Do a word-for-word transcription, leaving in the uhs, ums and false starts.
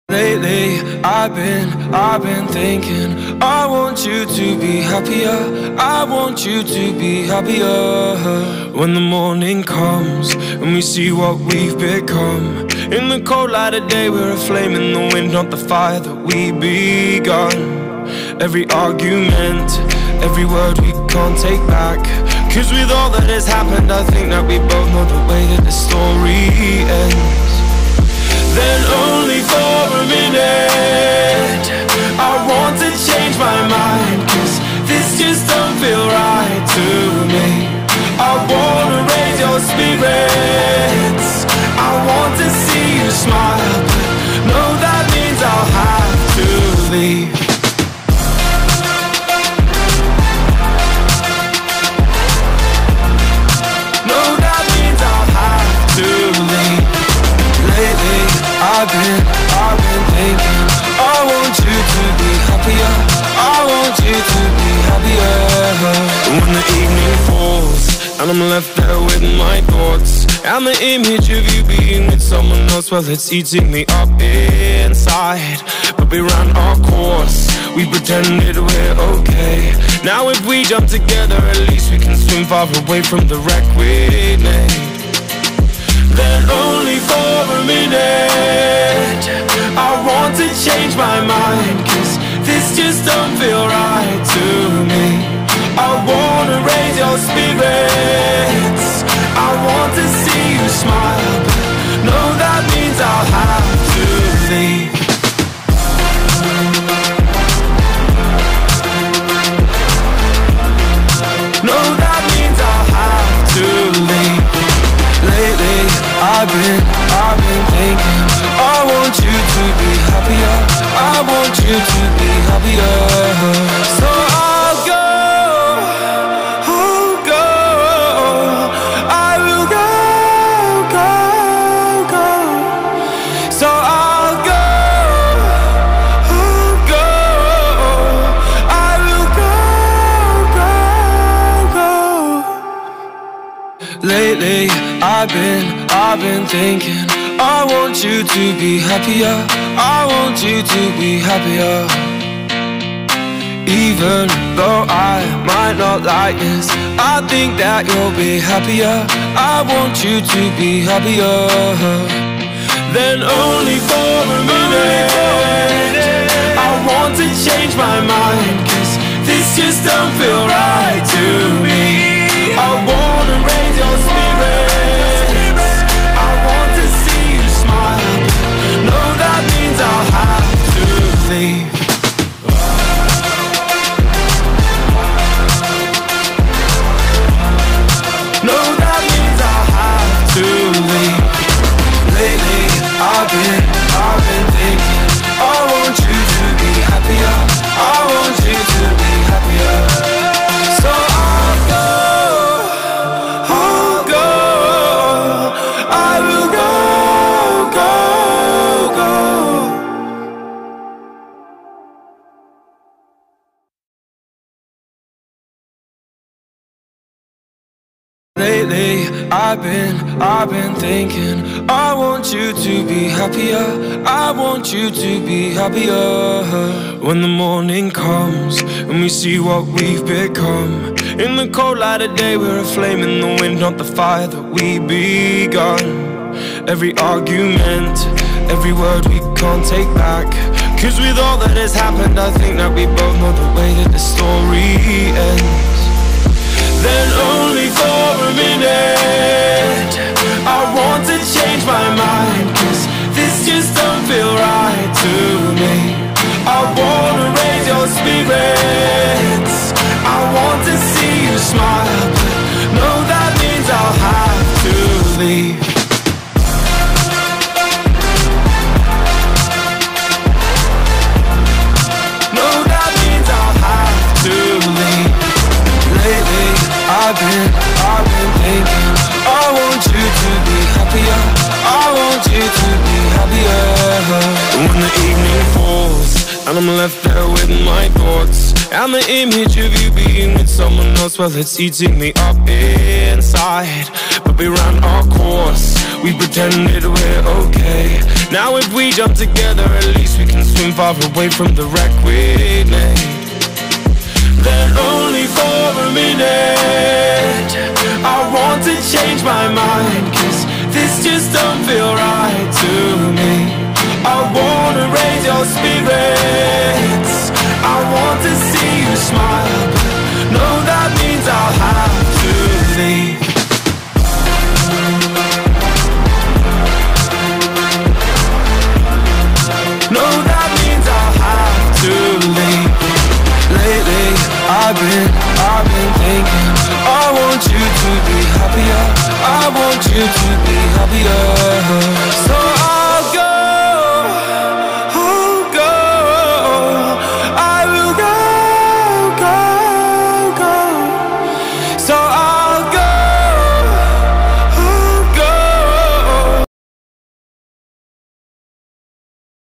Lately, I've been, I've been thinking I want you to be happier, I want you to be happier. When the morning comes and we see what we've become, in the cold light of day we're a flame in the wind, not the fire that we begun. Every argument, every word we can't take back, cause with all that has happened I think that we both know the way that the story ends. Then only for a minute I want to change my mind, cause this just don't feel right to me. I wanna raise your spirits, I want to see you smile, but no, that means I'll have to leave. No, that means I'll have to leave. Lately, I've been, I've been thinking I want you to be happier, I want you to be happier. When the evening falls and I'm left there with my thoughts, and the image of you being with someone else, well, it's eating me up inside. But we ran our course, we pretended we're okay. Now if we jump together, at least we can swim far away from the wreck we made. Then only for a minute I want to change my mind, cause this just don't feel right to me. I wanna raise your spirits, I want to see you smile, but no, that means I'll have to leave. No, that means I'll have to leave. Lately, I've been, I've been thinking I want you to be happier, I want you to be happier. So I'll go, I'll go, I will go, go, go. So I'll go, I'll go, I will go, go, go. Lately, I've been, I've been thinking I want you to be happier, I want you to be happier. Even though I might not like this, I think that you'll be happier, I want you to be happier. Then only for a minute I want to change my mind, cause this just don't feel right to me. I wanna raise your spirits, I want to see you smile, no, that means I'll have to leave. No, that means I'll have to leave. Lately, I've been, I've been thinking I want you to be happier, I want you to be happier. So I'll go, I'll go, I will go, go, go. Lately, I've been, I've been thinking I want you to be happier, I want you to be happier. When the morning comes and we see what we've become, in the cold light of day we're a flame in the wind, not the fire that we begun. Every argument, every word we can't take back, cause with all that has happened I think that we both know the way that the story ends. Then only for a minute I want to change my mind, cause this just don't feel right to me. I wanna raise your spirits, I want to see you smile, but no, that means I'll have to leave. No, that means I'll have to leave. Lately, I've been, I've been thinking I want you to be happier, I want you to be happier. When the evening falls and I'm left there with my thoughts, and the image of you being with someone else, well, it's eating me up inside. But we ran our course, we pretended we're okay. Now if we jump together, at least we can swim far away from the wreck we made. Then only for a minute I want to change my mind, cause this just don't feel right to me. I wanna raise your spirits, I want to see you smile, but no, that means I'll have to leave. No, that means I'll have to leave. Lately, I've been, I've been thinking I want you to be happier, I want you to